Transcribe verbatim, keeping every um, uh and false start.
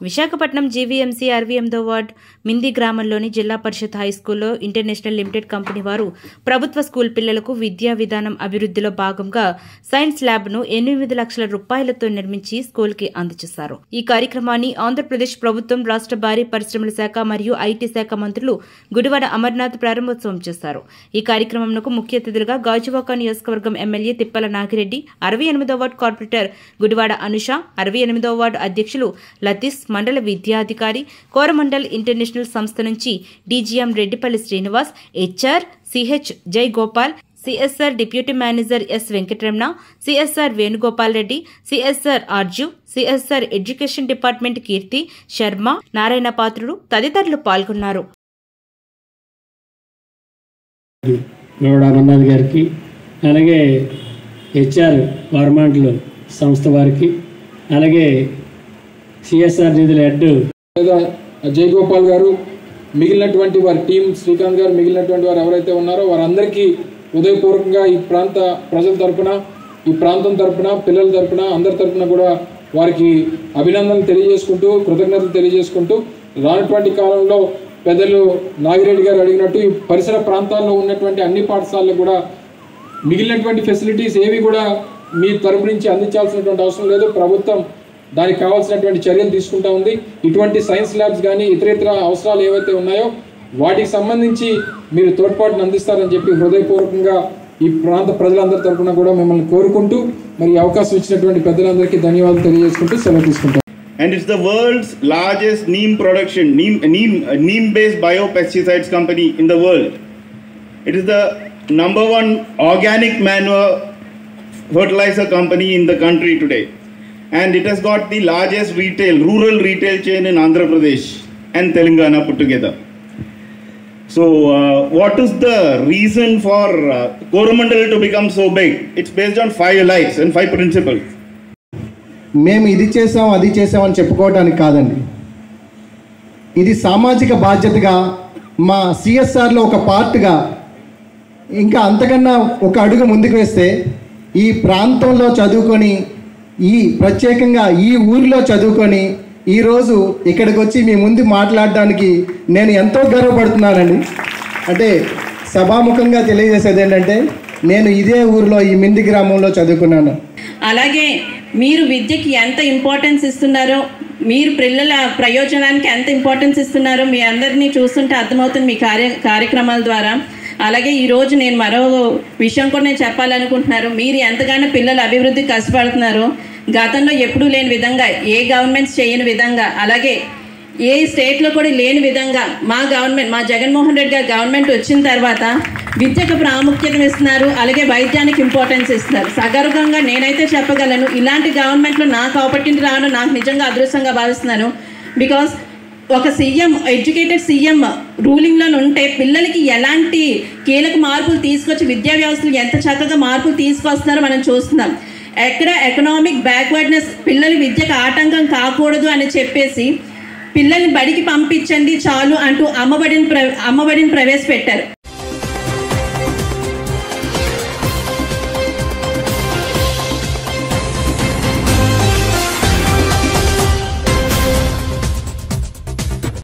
Visakhapatnam GVMC అరవై ఎనిమిదో ward Mindi గ్రామంలోని జిల్లా పరిషత్ హైస్కూల్లో ఇంటర్నేషనల్ లిమిటెడ్ కంపెనీ వారు ప్రభుత్వ స్కూల్ పిల్లలకు విద్యా విధానం అభివృద్ధిలో భాగంగా సైన్స్ ల్యాబ్ను ఎనిమిది లక్షల రూపాయలతో నిర్మించి స్కూల్కి అందజేశారు. ఈ కార్యక్రమాన్ని ఆంధ్రప్రదేశ్ ప్రభుత్వం రాష్ట్ర భారీ పరిశ్రమల శాఖ మరియు ఐటీ శాఖ మంత్రులు గుడివాడ అమర్నాథ్ ప్రారంభోత్సవం చేశారు. ఈ కార్యక్రమంకు ముఖ్య అతిథులుగా గాజువాక నియోజకవర్గం ఎమ్మెల్యే తిప్పల నాగిరెడ్డి, అరవై ఎనిమిదో వార్డు కార్పొరేటర్ గుడివాడ అనుష, అరవై ఎనిమిదో వార్డు అధ్యక్షులు లతీష్, మండల విద్యాధికారి, కోరమండల్ ఇంటర్నేషనల్ సంస్థ నుంచి DGM Reddipalli Srinivas, HR CH Jayagopal, CSR deputy manager S Venkataramana, CSR Venugopal Reddy, CSR ఆర్జు, CSR education department Keerthi Sharma, Narayana Patrudu తదితరులు పాల్గొన్నారు. గారికి అలాగే హెచ్ఆర్ కోరమండల్ సంస్థ వారికి అలాగే సిఎస్ఆర్ నిధుల హెడ్ జయగోపాల్ గారు, మిగిలినటువంటి వారి టీం శ్రీకాంత్ గారు, మిగిలినటువంటి వారు ఎవరైతే ఉన్నారో వారందరికీ హృదయపూర్వకంగా ఈ ప్రాంత ప్రజల తరపున, ఈ ప్రాంతం తరపున, పిల్లల తరపున, అందరి తరపున కూడా వారికి అభినందనలు తెలియజేసుకుంటూ, కృతజ్ఞతలు తెలియజేసుకుంటూ, రానటువంటి కాలంలో పెద్దలు నాగిరెడ్డి గారు అడిగినట్టు ఈ పరిసర ప్రాంతాల్లో ఉన్నటువంటి అన్ని పాఠశాలలు కూడా మిగిలినటువంటి ఫెసిలిటీస్ ఏవి కూడా మీ తరపు నుంచి అందించాల్సినటువంటి అవసరం లేదు. ప్రభుత్వం దానికి కావాల్సినటువంటి చర్యలు తీసుకుంటా ఉంది. ఇటువంటి సైన్స్ ల్యాబ్స్ కానీ ఇతరేతర అవసరాలు ఏవైతే ఉన్నాయో వాటికి సంబంధించి మీరు తోడ్పాటును అందిస్తారని చెప్పి హృదయపూర్వకంగా ఈ ప్రాంత ప్రజలందరి తరఫున కూడా మిమ్మల్ని కోరుకుంటూ మరి అవకాశం ఇచ్చినటువంటి పెద్దలందరికీ ధన్యవాదాలు తెలియజేసుకుంటూ సెలవు తీసుకుంటాం. And it's the world's largest neem production, neem, neem, neem-based biopesticides company in the world. It is the number one organic manure fertilizer company in the country today. And it has got the largest retail, rural retail chain in Andhra Pradesh and Telangana put together. So uh, what is the reason for uh, Coromandel to become so big? It's based on five lights and five principles. మేము ఇది చేసాం అది చేసామని చెప్పుకోవడానికి కాదండి, ఇది సామాజిక బాధ్యతగా మా సిఎస్ఆర్లో ఒక పార్ట్గా ఇంకా అంతకన్నా ఒక అడుగు ముందుకు వేస్తే ఈ ప్రాంతంలో చదువుకొని, ఈ ప్రత్యేకంగా ఈ ఊరిలో చదువుకొని ఈరోజు ఇక్కడికి వచ్చి మీ ముందు మాట్లాడడానికి నేను ఎంతో గర్వపడుతున్నానండి. అంటే సభాముఖంగా తెలియజేసేది ఏంటంటే నేను ఇదే ఊరిలో ఈ మింది గ్రామంలో చదువుకున్నాను. అలాగే మీరు విద్యకి ఎంత ఇంపార్టెన్స్ ఇస్తున్నారో, మీరు పిల్లల ప్రయోజనానికి ఎంత ఇంపార్టెన్స్ ఇస్తున్నారో మీ అందరినీ చూస్తుంటే అర్థమవుతుంది మీ కార్య కార్యక్రమాల ద్వారా. అలాగే ఈరోజు నేను మరో విషయం కూడా నేను చెప్పాలనుకుంటున్నారు. మీరు ఎంతగానో పిల్లల అభివృద్ధికి కష్టపడుతున్నారో, గతంలో ఎప్పుడూ లేని విధంగా, ఏ గవర్నమెంట్స్ చేయని విధంగా, అలాగే ఏ స్టేట్లో కూడా లేని విధంగా మా గవర్నమెంట్, మా జగన్మోహన్ రెడ్డి గారి గవర్నమెంట్ వచ్చిన తర్వాత విద్యకు ప్రాముఖ్యత ఇస్తున్నారు. అలాగే వైద్యానికి ఇంపార్టెన్స్ ఇస్తున్నారు. సగర్వంగా నేనైతే చెప్పగలను, ఇలాంటి గవర్నమెంట్లో నాకు ఆపర్చునిటీ రావడం నాకు నిజంగా అదృష్టంగా భావిస్తున్నాను. బికాస్ ఒక సీఎం, ఎడ్యుకేటెడ్ సీఎం రూలింగ్లో ఉంటే పిల్లలకి ఎలాంటి కీలక మార్పులు తీసుకొచ్చి విద్యా వ్యవస్థలు ఎంత చక్కగా మార్పులు తీసుకొస్తున్నారో మనం చూస్తున్నాం. ఎక్కడ ఎకనామిక్ బ్యాక్వర్డ్నెస్, పిల్లల విద్యకు ఆటంకం కాకూడదు అని చెప్పేసి పిల్లల్ని బడికి పంపించండి చాలు అంటూ అమ్మబడిని ప్ర అమ్మబడిని ప్రవేశపెట్టారు.